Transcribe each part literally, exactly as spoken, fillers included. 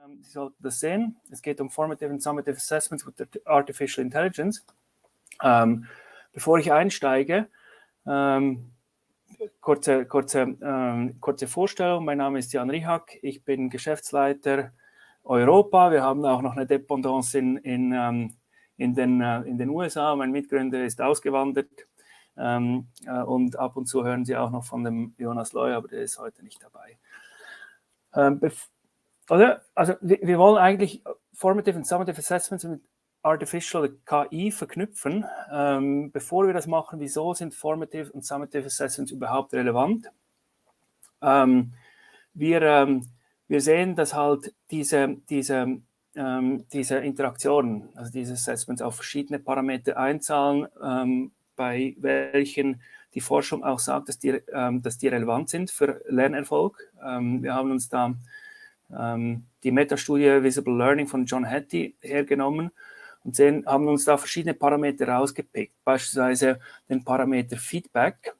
Ähm, Sie sollten das sehen. Es geht um Formative and Summative Assessments with Artificial Intelligence. Ähm, bevor ich einsteige, ähm, kurze, kurze, ähm, kurze Vorstellung. Mein Name ist Jan Rihak. Ich bin Geschäftsleiter Europa. Wir haben auch noch eine Dependance in, in, ähm, in, den, äh, in den U S A. Mein Mitgründer ist ausgewandert. Ähm, äh, und ab und zu hören Sie auch noch von dem Jonas Loy, aber der ist heute nicht dabei. Ähm, oder? Also wir, wir wollen eigentlich Formative und Summative Assessments mit Artificial K I verknüpfen. Ähm, bevor wir das machen, wieso sind Formative und Summative Assessments überhaupt relevant? Ähm, wir, ähm, wir sehen, dass halt diese, diese, ähm, diese Interaktionen, also diese Assessments auf verschiedene Parameter einzahlen, ähm, bei welchen die Forschung auch sagt, dass die, ähm, dass die relevant sind für Lernerfolg. Ähm, wir haben uns da ähm, die Metastudie Visible Learning von John Hattie hergenommen und sehen, haben uns da verschiedene Parameter rausgepickt, beispielsweise den Parameter Feedback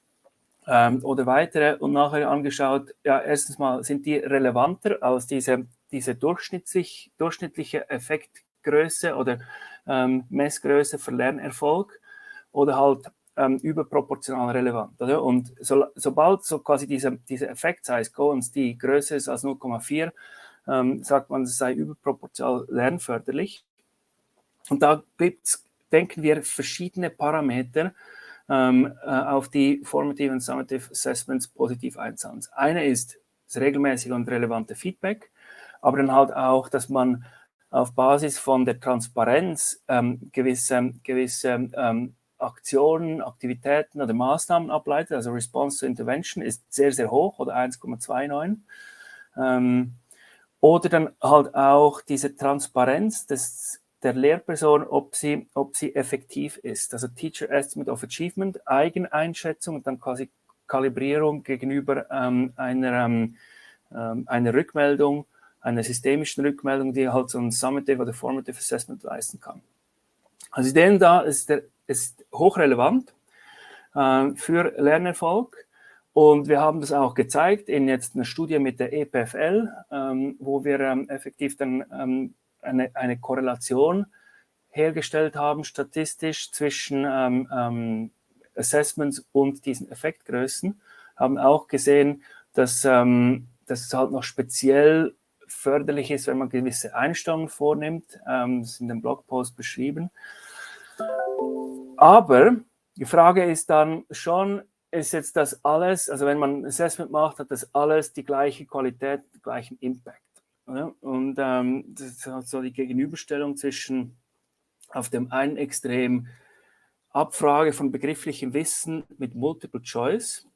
ähm, oder weitere und nachher angeschaut, ja, erstens mal sind die relevanter als diese, diese durchschnittlich, durchschnittliche Effektgröße oder ähm, Messgröße für Lernerfolg oder halt ähm, überproportional relevant. Oder? Und so, sobald so quasi diese, diese Effekt-Size Cohen's die größer ist als null Komma vier, ähm, sagt man, es sei überproportional lernförderlich. Und da gibt's, denken wir, verschiedene Parameter, ähm, äh, auf die Formative und Summative Assessments positiv einzahlen. Das eine ist das regelmäßige und relevante Feedback, aber dann halt auch, dass man auf Basis von der Transparenz ähm, gewisse, gewisse ähm, Aktionen, Aktivitäten oder Maßnahmen ableitet. Also Response to Intervention ist sehr, sehr hoch oder eins Komma neunundzwanzig. Ähm, oder dann halt auch diese Transparenz des, der Lehrperson, ob sie, ob sie effektiv ist. Also Teacher Estimate of Achievement, Eigeneinschätzung und dann quasi Kalibrierung gegenüber ähm, einer, ähm, einer Rückmeldung, einer systemischen Rückmeldung, die halt so ein Summative oder Formative Assessment leisten kann. Also den da ist, der, ist hochrelevant äh, für Lernerfolg. Und wir haben das auch gezeigt in jetzt einer Studie mit der E P F L, ähm, wo wir ähm, effektiv dann ähm, eine, eine Korrelation hergestellt haben, statistisch zwischen ähm, ähm, Assessments und diesen Effektgrößen. Haben auch gesehen, dass, ähm, dass es halt noch speziell förderlich ist, wenn man gewisse Einstellungen vornimmt. Ähm, das ist in dem Blogpost beschrieben. Aber die Frage ist dann schon, ist jetzt das alles, also wenn man ein Assessment macht, hat das alles die gleiche Qualität, den gleichen Impact. Oder? Und ähm, das ist halt so die Gegenüberstellung zwischen auf dem einen Extrem Abfrage von begrifflichem Wissen mit Multiple Choice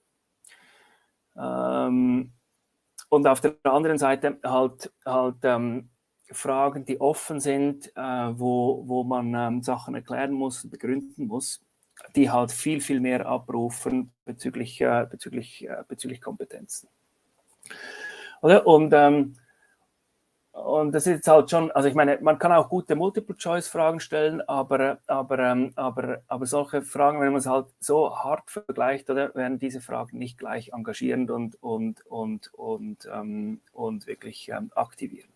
ähm, und auf der anderen Seite halt, halt ähm, Fragen, die offen sind, äh, wo, wo man ähm, Sachen erklären muss, begründen muss, die halt viel, viel mehr abrufen bezüglich, äh, bezüglich, äh, bezüglich Kompetenzen. Oder? Und, ähm, und das ist jetzt halt schon, also ich meine, man kann auch gute Multiple-Choice-Fragen stellen, aber, aber, ähm, aber, aber solche Fragen, wenn man es halt so hart vergleicht, oder, werden diese Fragen nicht gleich engagierend und, und, und, und, ähm, und wirklich ähm, aktivierend.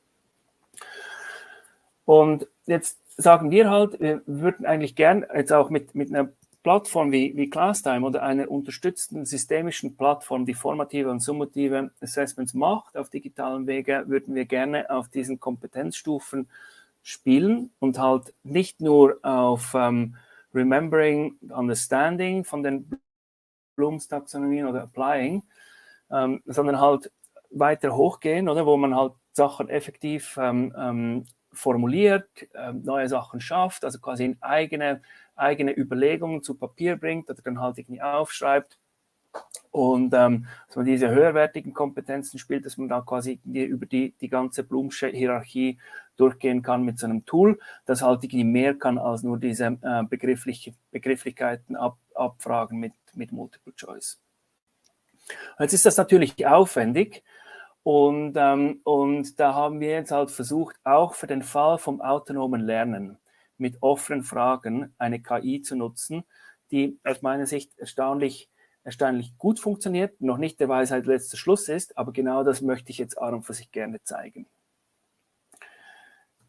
Und jetzt sagen wir halt, wir würden eigentlich gern jetzt auch mit, mit einer Plattform wie, wie ClassTime oder einer unterstützten systemischen Plattform, die formative und summative Assessments macht auf digitalen Wege, würden wir gerne auf diesen Kompetenzstufen spielen und halt nicht nur auf ähm, Remembering, Understanding von den Bloom's Taxonomien oder Applying, ähm, sondern halt weiter hochgehen, oder, wo man halt Sachen effektiv ähm, ähm, formuliert, äh, neue Sachen schafft, also quasi in eigene, eigene Überlegungen zu Papier bringt oder dann halt irgendwie aufschreibt und ähm, dass man diese höherwertigen Kompetenzen spielt, dass man da quasi über die, die ganze Bloom'sche Hierarchie durchgehen kann mit so einem Tool, das halt irgendwie mehr kann als nur diese äh, begriffliche, Begrifflichkeiten ab, abfragen mit, mit Multiple Choice. Jetzt ist das natürlich aufwendig. Und, ähm, und da haben wir jetzt halt versucht, auch für den Fall vom autonomen Lernen mit offenen Fragen eine K I zu nutzen, die aus meiner Sicht erstaunlich, erstaunlich gut funktioniert, noch nicht der Weisheit letzter Schluss ist, aber genau das möchte ich jetzt an und für sich gerne zeigen.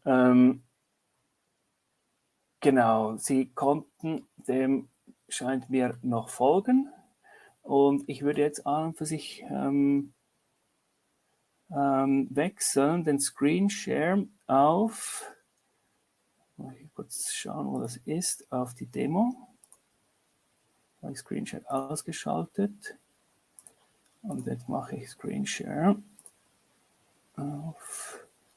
Ähm, genau, Sie konnten dem, scheint mir, noch folgen. Und ich würde jetzt an und für sich ähm, ähm, wechseln, den Screenshare auf, mal hier kurz schauen, wo das ist, auf die Demo. Habe ich Screenshare ausgeschaltet. Und jetzt mache ich Screenshare auf.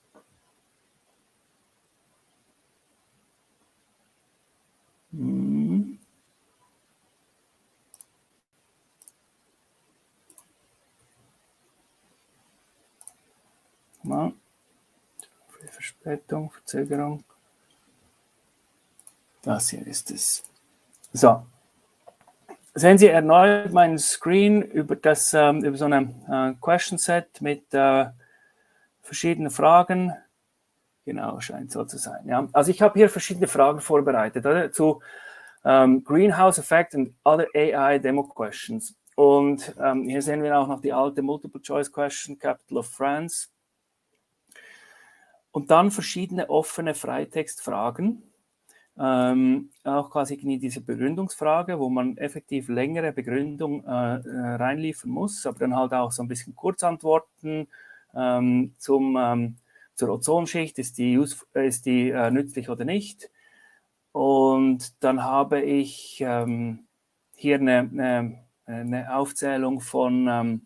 Hm. Mal. Verspätung, Verzögerung. Das hier ist es. So. Sehen Sie erneut meinen Screen über, das, ähm, über so eine äh, Question Set mit äh, verschiedenen Fragen. Genau, scheint so zu sein. Ja. Also ich habe hier verschiedene Fragen vorbereitet, oder? Zu ähm, Greenhouse Effect and other A I Demo Questions. Und ähm, hier sehen wir auch noch die alte Multiple Choice Question, Capital of France. Und dann verschiedene offene Freitextfragen. Ähm, auch quasi diese Begründungsfrage, wo man effektiv längere Begründung äh, reinliefern muss, aber dann halt auch so ein bisschen Kurzantworten ähm, zum, ähm, zur Ozonschicht, ist die, ist die äh, nützlich oder nicht. Und dann habe ich ähm, hier eine, eine, eine Aufzählung von ähm,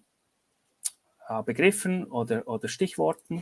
Begriffen oder, oder Stichworten.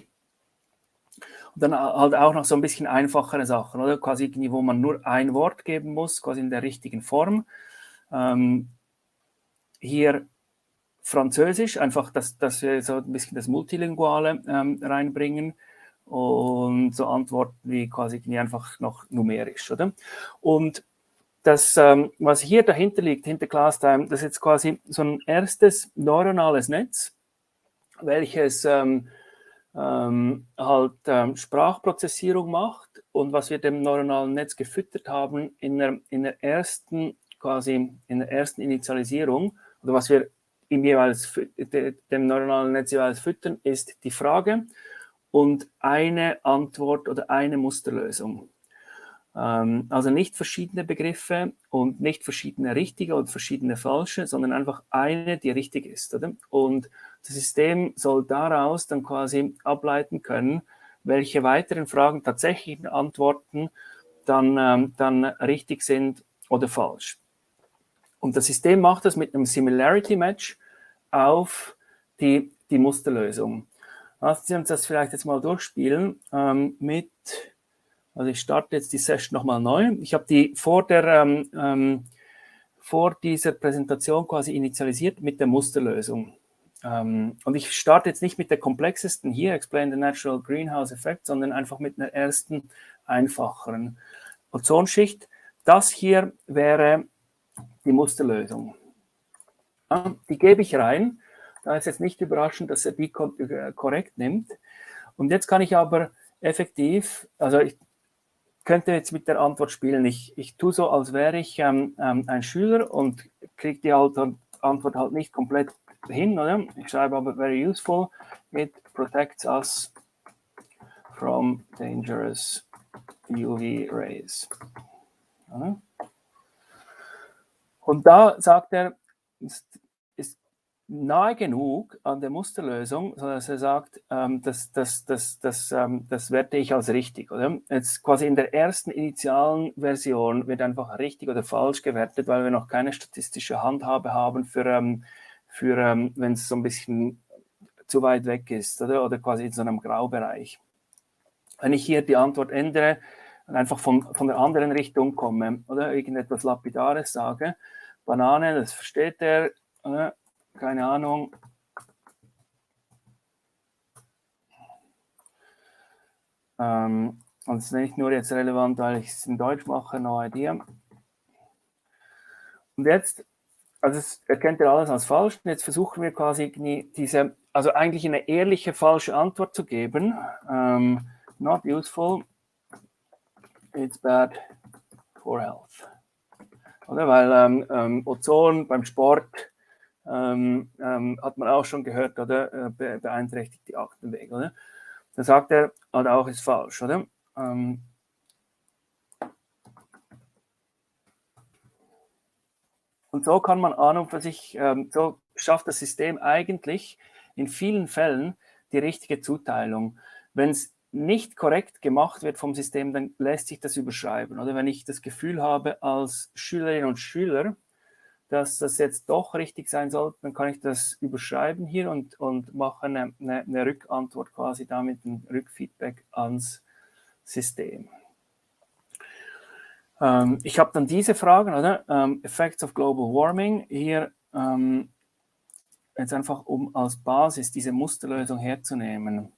Und dann halt auch noch so ein bisschen einfachere Sachen, oder? Quasi irgendwie, wo man nur ein Wort geben muss, quasi in der richtigen Form. Ähm, hier Französisch, einfach, dass, dass wir so ein bisschen das Multilinguale ähm, reinbringen und so Antworten wie quasi einfach noch numerisch, oder? Und das, ähm, was hier dahinter liegt, hinter ClassTime, das ist jetzt quasi so ein erstes neuronales Netz, welches ähm, ähm, halt ähm, Sprachprozessierung macht, und was wir dem neuronalen Netz gefüttert haben in der, in der ersten quasi in der ersten Initialisierung, oder was wir ihm jeweils dem neuronalen Netz jeweils füttern, ist die Frage und eine Antwort oder eine Musterlösung. Ähm, also nicht verschiedene Begriffe und nicht verschiedene richtige und verschiedene falsche, sondern einfach eine, die richtig ist, oder? Und das System soll daraus dann quasi ableiten können, welche weiteren Fragen, tatsächlichen Antworten dann, ähm, dann richtig sind oder falsch. Und das System macht das mit einem Similarity Match auf die, die Musterlösung. Lassen Sie uns das vielleicht jetzt mal durchspielen ähm, mit, also ich starte jetzt die Session nochmal neu. Ich habe die vor der ähm, ähm, vor dieser Präsentation quasi initialisiert mit der Musterlösung. Ähm, und ich starte jetzt nicht mit der komplexesten hier, Explain the Natural Greenhouse Effect, sondern einfach mit einer ersten, einfacheren Ozonschicht. Das hier wäre die Musterlösung. Ja, die gebe ich rein. Da ist jetzt nicht überraschend, dass er die korrekt nimmt. Und jetzt kann ich aber effektiv, also ich könnte jetzt mit der Antwort spielen. Ich, ich tue so, als wäre ich ähm, ähm, ein Schüler und kriege die Antwort halt nicht komplett hin, oder? Ich schreibe aber very useful. It protects us from dangerous U V rays. Ja. Und da sagt er, ist, ist nahe genug an der Musterlösung, sodass er sagt, ähm, das, das, das, das, ähm, das werte ich als richtig. Oder? Jetzt quasi in der ersten initialen Version wird einfach richtig oder falsch gewertet, weil wir noch keine statistische Handhabe haben für, ähm, für ähm, wenn es so ein bisschen zu weit weg ist, oder? Oder quasi in so einem Graubereich. Wenn ich hier die Antwort ändere und einfach von, von der anderen Richtung komme oder irgendetwas Lapidares sage, Banane, das versteht er, oder? Keine Ahnung. Ähm, und es ist nicht nur jetzt relevant, weil ich es in Deutsch mache, no idea. Und jetzt, also es erkennt er alles als falsch. Und jetzt versuchen wir quasi diese, also eigentlich eine ehrliche falsche Antwort zu geben. Ähm, not useful. It's bad for health. Oder? Weil ähm, ähm, Ozon beim Sport ähm, ähm, hat man auch schon gehört, oder? Be beeinträchtigt die Atemwege, oder? Dann sagt er, halt auch ist falsch, oder? ähm, und so kann man an und für sich, ähm, so schafft das System eigentlich in vielen Fällen die richtige Zuteilung. Wenn es nicht korrekt gemacht wird vom System, dann lässt sich das überschreiben. Oder wenn ich das Gefühl habe als Schülerin und Schüler, dass das jetzt doch richtig sein sollte, dann kann ich das überschreiben hier und, und mache eine, eine, eine Rückantwort quasi damit, ein Rückfeedback ans System. Ähm, ich habe dann diese Fragen, oder? Ähm, Effects of Global Warming. Hier ähm, jetzt einfach, um als Basis diese Musterlösung herzunehmen,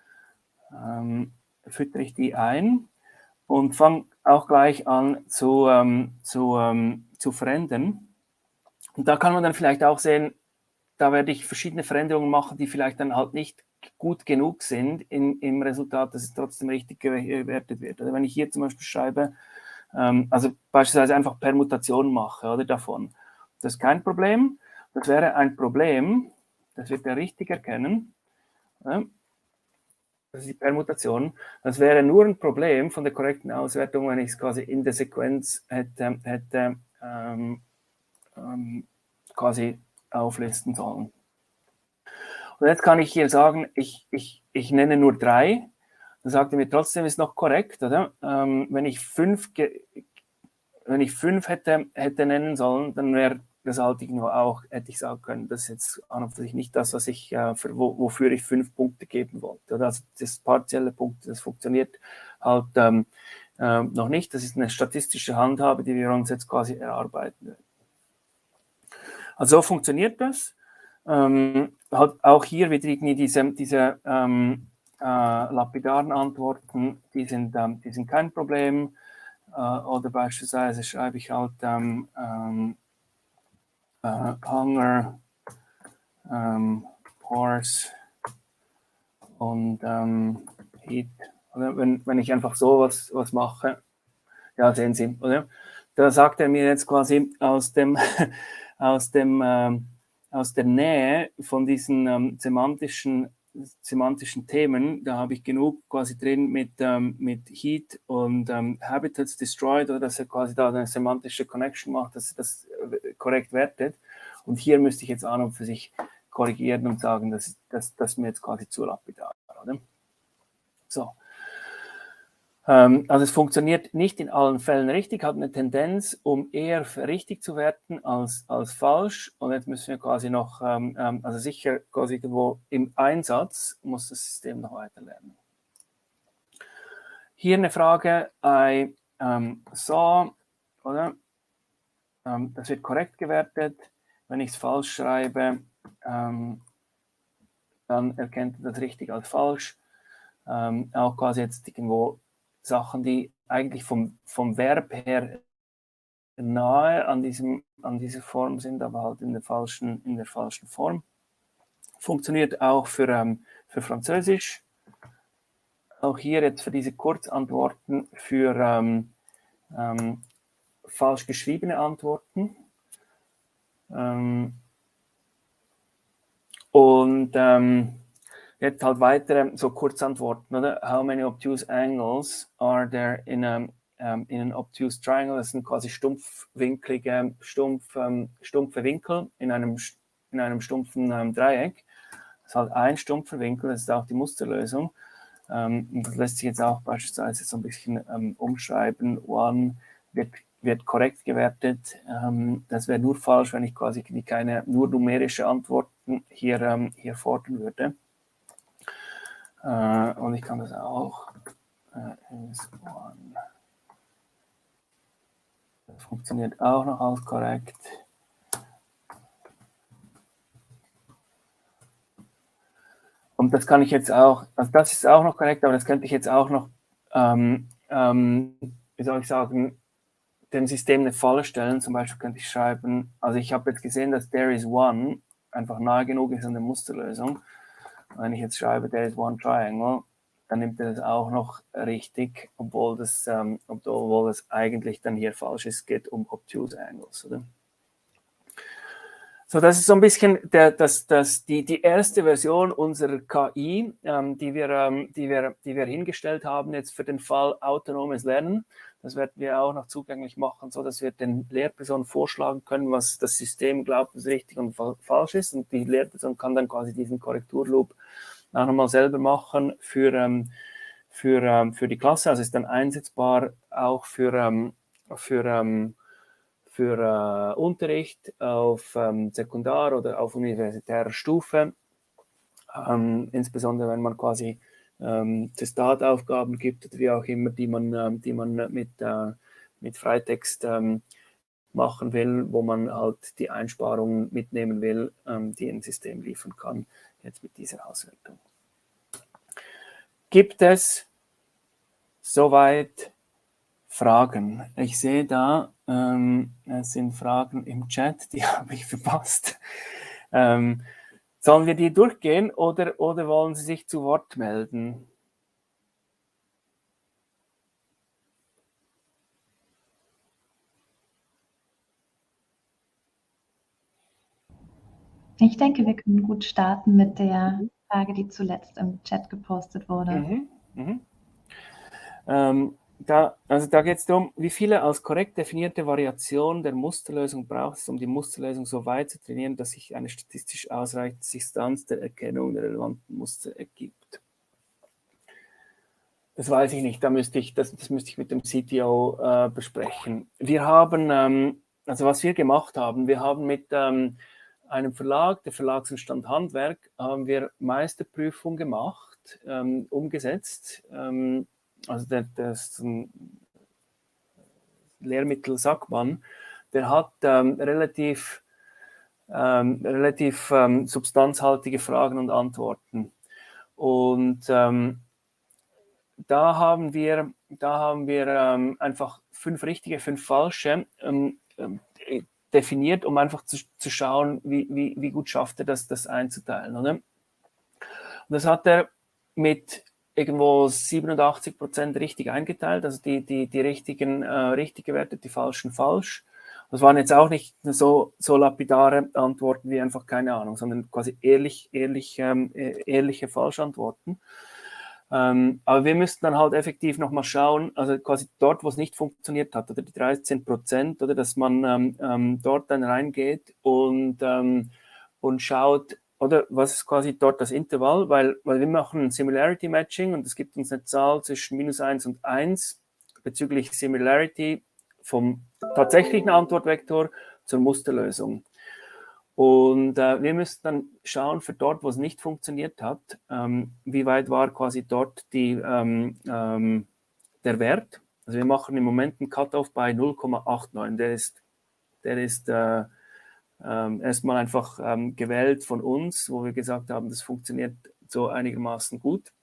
ähm, füttere ich die ein und fange auch gleich an zu, ähm, zu, ähm, zu verändern. Und da kann man dann vielleicht auch sehen, da werde ich verschiedene Veränderungen machen, die vielleicht dann halt nicht gut genug sind in, im Resultat, dass es trotzdem richtig gewertet wird. Also wenn ich hier zum Beispiel schreibe, ähm, also beispielsweise einfach Permutationen mache oder davon, das ist kein Problem. Das wäre ein Problem, das wird er richtig erkennen. Ja, das ist die Permutation. Das wäre nur ein Problem von der korrekten Auswertung, wenn ich es quasi in der Sequenz hätte, hätte ähm, ähm, quasi auflisten sollen. Und jetzt kann ich hier sagen, ich, ich, ich nenne nur drei. Dann sagt er mir trotzdem, ist noch korrekt, oder? Ähm, wenn ich fünf, wenn ich fünf hätte, hätte nennen sollen, dann wäre das Altigen auch, hätte ich sagen können, das ist jetzt an und für sich nicht das, was ich, äh, für, wo, wofür ich fünf Punkte geben wollte. Oder? Also das partielle Punkte, das funktioniert halt ähm, äh, noch nicht. Das ist eine statistische Handhabe, die wir uns jetzt quasi erarbeiten. Also so funktioniert das. Ähm, halt auch hier wieder irgendwie diese, diese ähm, äh, lapidaren Antworten, die sind, ähm, die sind kein Problem. Äh, oder beispielsweise schreibe ich halt ähm, ähm, äh, Hunger, ähm, Horse und ähm, Heat. Oder wenn, wenn ich einfach so was, was mache, ja, sehen Sie, oder? Da sagt er mir jetzt quasi aus dem, aus dem ähm, aus der Nähe von diesen ähm, semantischen, semantischen Themen, da habe ich genug quasi drin mit, ähm, mit Heat und ähm, Habitats Destroyed, oder dass er quasi da eine semantische Connection macht, dass er das äh, korrekt wertet. Und hier müsste ich jetzt an und für sich korrigieren und sagen, dass das, das mir jetzt quasi zu lapidar, oder? So. Also es funktioniert nicht in allen Fällen richtig, hat eine Tendenz, um eher richtig zu werten als, als falsch. Und jetzt müssen wir quasi noch, ähm, also sicher quasi irgendwo im Einsatz muss das System noch weiter lernen. Hier eine Frage, I ähm, saw, oder? Ähm, das wird korrekt gewertet. Wenn ich es falsch schreibe, ähm, dann erkennt er das richtig als falsch. Ähm, auch quasi jetzt irgendwo Sachen, die eigentlich vom, vom Verb her nahe an, diesem, an dieser Form sind, aber halt in der falschen, in der falschen Form. Funktioniert auch für, ähm, für Französisch. Auch hier jetzt für diese Kurzantworten für ähm, ähm, falsch geschriebene Antworten. Ähm, und ähm, jetzt halt weitere so Kurzantworten, oder? How many obtuse angles are there in a, um, in an obtuse triangle? Das sind quasi stumpfwinklige, stumpf, um, stumpfe Winkel in einem, in einem stumpfen um, Dreieck. Das ist halt ein stumpfer Winkel, das ist auch die Musterlösung. Um, und das lässt sich jetzt auch beispielsweise so ein bisschen um, umschreiben. One wird, wird korrekt gewertet. Um, das wäre nur falsch, wenn ich quasi keine nur numerische Antworten hier, um, hier fordern würde. Uh, und ich kann das auch. Uh, is one. Das funktioniert auch noch als korrekt. Und das kann ich jetzt auch, also das ist auch noch korrekt, aber das könnte ich jetzt auch noch, ähm, ähm, wie soll ich sagen, dem System eine Falle stellen. Zum Beispiel könnte ich schreiben, also ich habe jetzt gesehen, dass there is one einfach nahe genug ist an der Musterlösung. Wenn ich jetzt schreibe, there is one triangle, dann nimmt er das auch noch richtig, obwohl das, ähm, obwohl das eigentlich dann hier falsch ist, geht um obtuse angles, oder? So, das ist so ein bisschen der, das, das, die, die erste Version unserer K I, ähm, die, wir, ähm, die, wir, die wir hingestellt haben, jetzt für den Fall autonomes Lernen. Das werden wir auch noch zugänglich machen, so dass wir den Lehrpersonen vorschlagen können, was das System glaubt, was richtig und fa falsch ist. Und die Lehrperson kann dann quasi diesen Korrekturloop auch nochmal selber machen für, ähm, für, ähm, für die Klasse. Also ist dann einsetzbar auch für, ähm, für ähm, für äh, Unterricht auf ähm, Sekundar- oder auf universitärer Stufe, ähm, insbesondere wenn man quasi ähm, Testataufgaben gibt oder wie auch immer, die man, ähm, die man mit, äh, mit Freitext ähm, machen will, wo man halt die Einsparungen mitnehmen will, ähm, die ein System liefern kann, jetzt mit dieser Auswertung. Gibt es soweit Fragen? Ich sehe da, ähm, es sind Fragen im Chat, die habe ich verpasst. Ähm, sollen wir die durchgehen oder, oder wollen Sie sich zu Wort melden? Ich denke, wir können gut starten mit der Frage, die zuletzt im Chat gepostet wurde. Mhm, mhm. Ähm, da, also da geht es darum, wie viele als korrekt definierte Variationen der Musterlösung braucht es, um die Musterlösung so weit zu trainieren, dass sich eine statistisch ausreichende Distanz der Erkennung der relevanten Muster ergibt. Das weiß ich nicht, da müsste ich, das, das müsste ich mit dem C T O äh, besprechen. Wir haben, ähm, also was wir gemacht haben, wir haben mit ähm, einem Verlag, der Verlagsentstand Handwerk, haben wir Meisterprüfung gemacht, ähm, umgesetzt. Ähm, also der, das ein Lehrmittel Sackmann, der hat ähm, relativ, ähm, relativ ähm, substanzhaltige Fragen und Antworten. Und ähm, da haben wir, da haben wir ähm, einfach fünf richtige, fünf falsche ähm, äh, definiert, um einfach zu, zu schauen, wie, wie, wie gut schafft er das, das einzuteilen. Oder? Und das hat er mit irgendwo siebenundachtzig Prozent richtig eingeteilt, also die, die, die richtigen äh, richtig gewertet, die falschen falsch. Das waren jetzt auch nicht so, so lapidare Antworten wie einfach keine Ahnung, sondern quasi ehrlich, ehrlich, ähm, ehrliche Falschantworten. Ähm, aber wir müssten dann halt effektiv nochmal schauen, also quasi dort, wo es nicht funktioniert hat, oder die dreizehn Prozent, oder dass man ähm, ähm, dort dann reingeht und, ähm, und schaut, oder was ist quasi dort das Intervall, weil, weil wir machen ein Similarity Matching und es gibt uns eine Zahl zwischen minus eins und eins bezüglich Similarity vom tatsächlichen Antwortvektor zur Musterlösung. Und äh, wir müssen dann schauen, für dort, wo es nicht funktioniert hat, ähm, wie weit war quasi dort die, ähm, ähm, der Wert. Also wir machen im Moment einen Cut-off bei null Komma neunundachtzig. Der ist, der ist äh, ähm, erstmal einfach ähm, gewählt von uns, wo wir gesagt haben, das funktioniert so einigermaßen gut.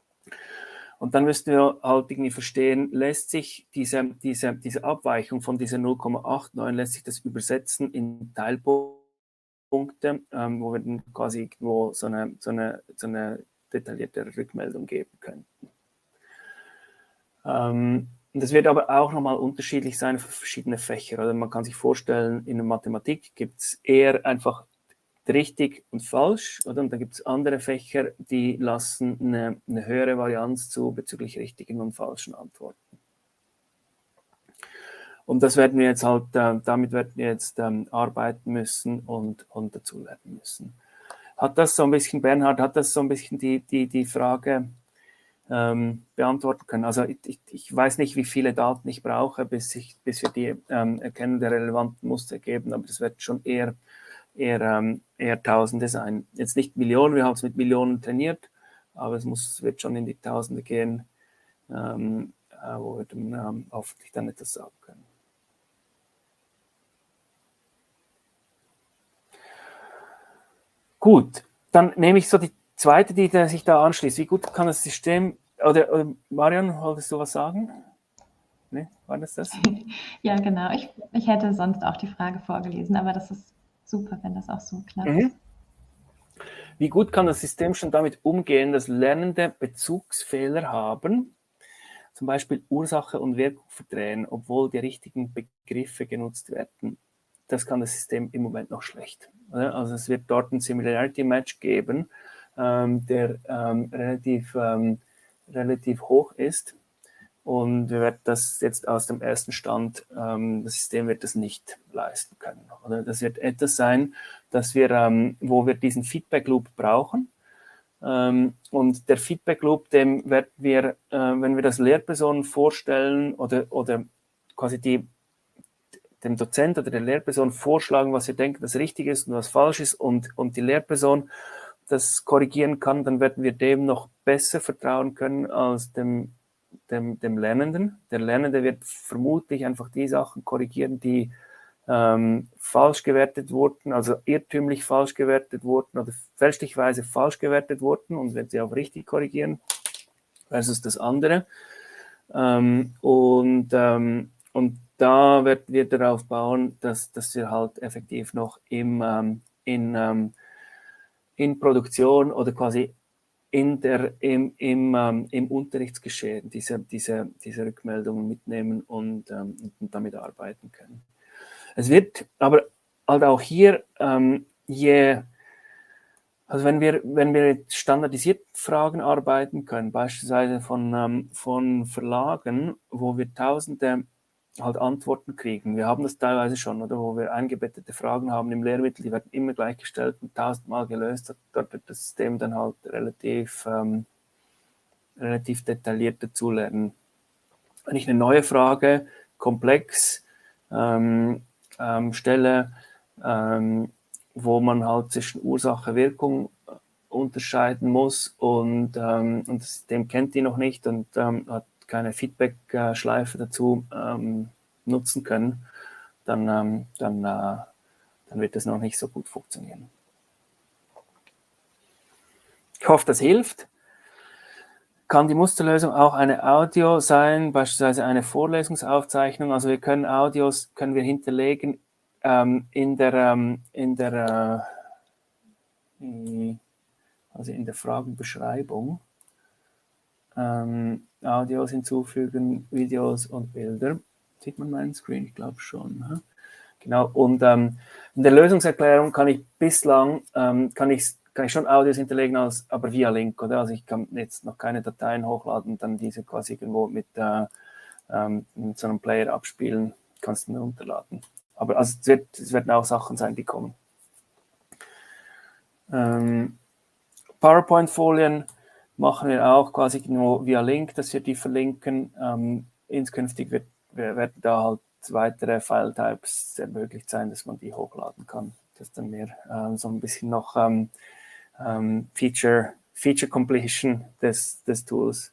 Und dann müssten wir halt irgendwie verstehen, lässt sich diese, diese, diese Abweichung von dieser null Komma neunundachtzig, lässt sich das übersetzen in Teilpunkte, ähm, wo wir dann quasi irgendwo so eine, so eine, so eine detaillierte Rückmeldung geben könnten. Ähm, das wird aber auch nochmal unterschiedlich sein für verschiedene Fächer. Also man kann sich vorstellen, in der Mathematik gibt es eher einfach richtig und falsch, oder? Und dann gibt es andere Fächer, die lassen eine, eine höhere Varianz zu bezüglich richtigen und falschen Antworten. Und das werden wir jetzt halt, äh, damit werden wir jetzt ähm, arbeiten müssen und, und dazulernen müssen. Hat das so ein bisschen, Bernhard, hat das so ein bisschen die, die, die Frage ähm, beantworten können? Also ich, ich weiß nicht, wie viele Daten ich brauche, bis, ich, bis wir die ähm, Erkennung der relevanten Muster geben, aber das wird schon eher Eher, ähm, eher Tausende sein. Jetzt nicht Millionen, wir haben es mit Millionen trainiert, aber es muss, wird schon in die Tausende gehen, ähm, äh, wo wir dann ähm, hoffentlich dann etwas sagen können. Gut, dann nehme ich so die zweite, die sich da anschließt. Wie gut kann das System, oder, oder Marion, wolltest du was sagen? Nee, war das das? Ja, genau. Ich, ich hätte sonst auch die Frage vorgelesen, aber das ist super, wenn das auch so klappt. Mhm. Wie gut kann das System schon damit umgehen, dass Lernende Bezugsfehler haben, zum Beispiel Ursache und Wirkung verdrehen, obwohl die richtigen Begriffe genutzt werden? das kann das System im Moment noch schlecht. Also es wird dort ein Similarity Match geben, ähm, der ähm, relativ, ähm, relativ hoch ist. Und wir werden das jetzt aus dem ersten Stand, ähm, das System wird das nicht leisten können. Oder das wird etwas sein, dass wir, ähm, wo wir diesen Feedback Loop brauchen. Ähm, und der Feedback Loop, dem werden wir, äh, wenn wir das Lehrpersonen vorstellen oder, oder quasi die, dem Dozent oder der Lehrperson vorschlagen, was wir denken, das richtig ist und was falsch ist, und, und die Lehrperson das korrigieren kann, dann werden wir dem noch besser vertrauen können als dem Dem, dem Lernenden. Der Lernende wird vermutlich einfach die Sachen korrigieren, die ähm, falsch gewertet wurden, also irrtümlich falsch gewertet wurden oder fälschlicherweise falsch gewertet wurden, und wird sie auch richtig korrigieren, versus das andere. Ähm, und, ähm, und da werden wir darauf bauen, dass, dass wir halt effektiv noch im, ähm, in, ähm, in Produktion oder quasi in der, im, im, ähm, im Unterrichtsgeschehen diese, diese, diese Rückmeldungen mitnehmen und, ähm, und damit arbeiten können. Es wird aber halt auch hier, ähm, je, also wenn wir, wenn wir mit standardisierten Fragen arbeiten können, beispielsweise von, ähm, von Verlagen, wo wir tausende halt Antworten kriegen. Wir haben das teilweise schon, oder, wo wir eingebettete Fragen haben im Lehrmittel, die werden immer gleich gestellt und tausendmal gelöst. Dort wird das System dann halt relativ, ähm, relativ detailliert dazulernen. Wenn ich eine neue Frage komplex ähm, ähm, stelle, ähm, wo man halt zwischen Ursache, Wirkung unterscheiden muss und, ähm, und das System kennt die noch nicht und ähm, hat keine Feedback-Schleife dazu ähm, nutzen können, dann, ähm, dann, äh, dann wird das noch nicht so gut funktionieren. Ich hoffe, das hilft. Kann die Musterlösung auch eine Audio sein, beispielsweise eine Vorlesungsaufzeichnung? Also wir können Audios können wir hinterlegen ähm, in der, ähm, in der äh, also in der Fragenbeschreibung. Ähm, Audios hinzufügen, Videos und Bilder. Sieht man meinen Screen? Ich glaube schon. Hm? Genau. Und ähm, in der Lösungserklärung kann ich bislang ähm, kann ich, kann ich schon Audios hinterlegen, als, aber via Link. Oder? Also ich kann jetzt noch keine Dateien hochladen und dann diese quasi irgendwo mit, äh, ähm, mit so einem Player abspielen. Kannst du mir runterladen. Aber also es, wird, es werden auch Sachen sein, die kommen. Ähm, PowerPoint-Folien machen wir auch quasi nur via Link, dass wir die verlinken. Ähm, inskünftig wird, werden da halt weitere File-Types ermöglicht sein, dass man die hochladen kann. Das ist dann mehr ähm, so ein bisschen noch ähm, ähm, Feature, Feature Completion des, des Tools.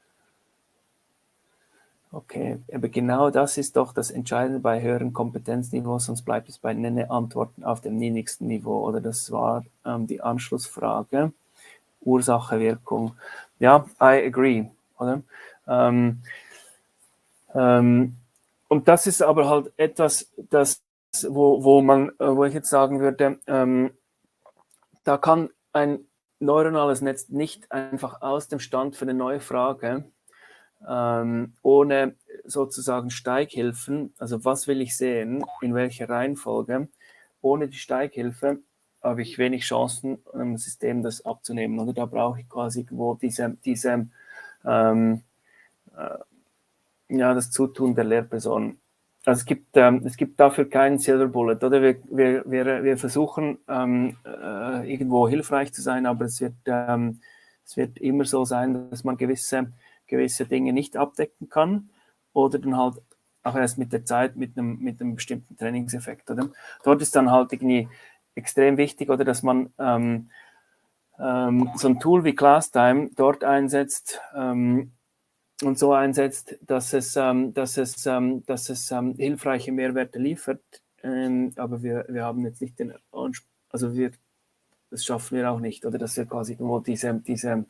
Okay, aber genau das ist doch das Entscheidende bei höheren Kompetenzniveaus, sonst bleibt es bei nenne Antworten auf dem niedrigsten Niveau. Oder das war ähm, die Anschlussfrage. Ursache, Wirkung. Ja, I agree. Oder? Ähm, ähm, und das ist aber halt etwas, das, wo, wo man, wo ich jetzt sagen würde, ähm, da kann ein neuronales Netz nicht einfach aus dem Stand für eine neue Frage ähm, ohne sozusagen Steighilfen, also was will ich sehen, in welcher Reihenfolge, ohne die Steighilfe habe ich wenig Chancen, einem System das abzunehmen. Oder da brauche ich quasi irgendwo diese, diese ähm, äh, ja, das Zutun der Lehrperson. Also es gibt, ähm, es gibt dafür keinen Silver Bullet. Oder wir, wir, wir, wir versuchen ähm, äh, irgendwo hilfreich zu sein, aber es wird, ähm, es wird immer so sein, dass man gewisse, gewisse Dinge nicht abdecken kann oder dann halt auch erst mit der Zeit mit einem, mit einem bestimmten Trainingseffekt. Oder? Dort ist dann halt irgendwie extrem wichtig, oder dass man ähm, ähm, so ein Tool wie ClassTime dort einsetzt ähm, und so einsetzt, dass es, ähm, dass es, ähm, dass es ähm, hilfreiche Mehrwerte liefert. Ähm, aber wir, wir haben jetzt nicht den Anspruch, also wir, das schaffen wir auch nicht, oder dass wir quasi nur diese, diese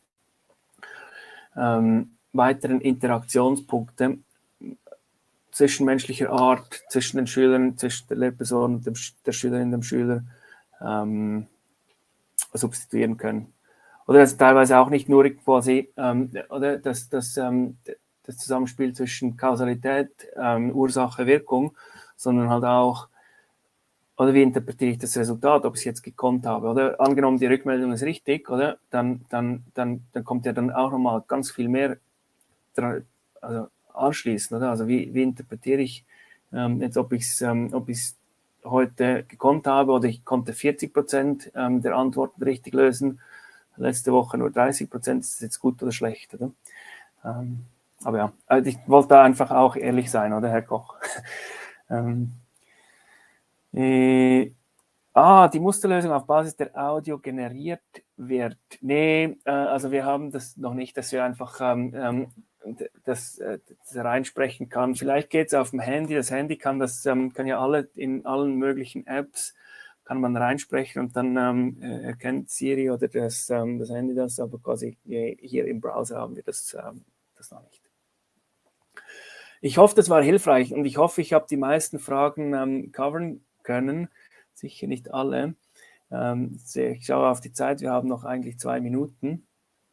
ähm, weiteren Interaktionspunkte zwischenmenschlicher Art, zwischen den Schülern, zwischen der Lehrperson, dem, der Schülerin, dem Schüler ähm, substituieren können. Oder dass teilweise auch nicht nur quasi, ähm, oder dass das, ähm, das Zusammenspiel zwischen Kausalität, ähm, Ursache, Wirkung, sondern halt auch oder wie interpretiere ich das Resultat, ob ich es jetzt gekonnt habe, oder angenommen, die Rückmeldung ist richtig, oder, dann, dann, dann, dann kommt ja dann auch nochmal ganz viel mehr dran, also anschließend, oder, also wie, wie interpretiere ich ähm, jetzt, ob ich es ähm, ob ich's heute gekonnt habe, oder ich konnte vierzig Prozent ähm, der Antworten richtig lösen, letzte Woche nur dreißig Prozent, ist das jetzt gut oder schlecht, oder? Ähm, aber ja, also ich wollte da einfach auch ehrlich sein, oder, Herr Koch? ähm, äh, ah, die Musterlösung auf Basis der Audio generiert wird. Nee, äh, also wir haben das noch nicht, dass wir einfach ähm, das, äh, das reinsprechen kann. Vielleicht geht es auf dem Handy. Das Handy kann das, ähm, kann ja alle in allen möglichen Apps kann man reinsprechen und dann ähm, erkennt Siri oder das, ähm, das Handy das, aber quasi hier im Browser haben wir das, ähm, das noch nicht. Ich hoffe, das war hilfreich und ich hoffe, ich habe die meisten Fragen ähm, covern können. Sicher nicht alle. Ähm, ich schaue auf die Zeit, wir haben noch eigentlich zwei Minuten.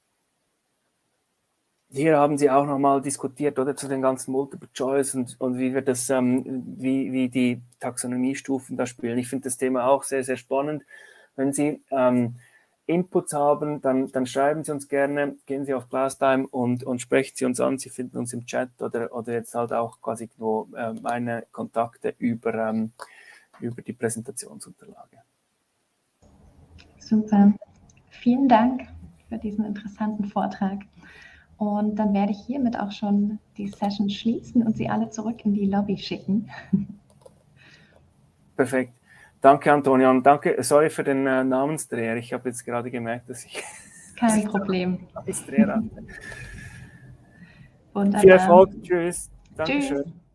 Hier haben Sie auch nochmal diskutiert, oder, zu den ganzen Multiple Choice und, und wie wir das, ähm, wie, wie die Taxonomiestufen da spielen. Ich finde das Thema auch sehr, sehr spannend. Wenn Sie ähm, Inputs haben, dann, dann schreiben Sie uns gerne, gehen Sie auf Classtime und, und sprechen Sie uns an. Sie finden uns im Chat oder, oder jetzt halt auch quasi nur äh, meine Kontakte über, ähm, über die Präsentationsunterlage. Super. Vielen Dank für diesen interessanten Vortrag. Und dann werde ich hiermit auch schon die Session schließen und Sie alle zurück in die Lobby schicken. Perfekt. Danke, Antonia. Und danke, sorry für den äh, Namensdreher. Ich habe jetzt gerade gemerkt, dass ich... Kein dass ich Problem. Namensdreher hatte. Wunderbar. Viel Erfolg. Tschüss. Dankeschön. Tschüss.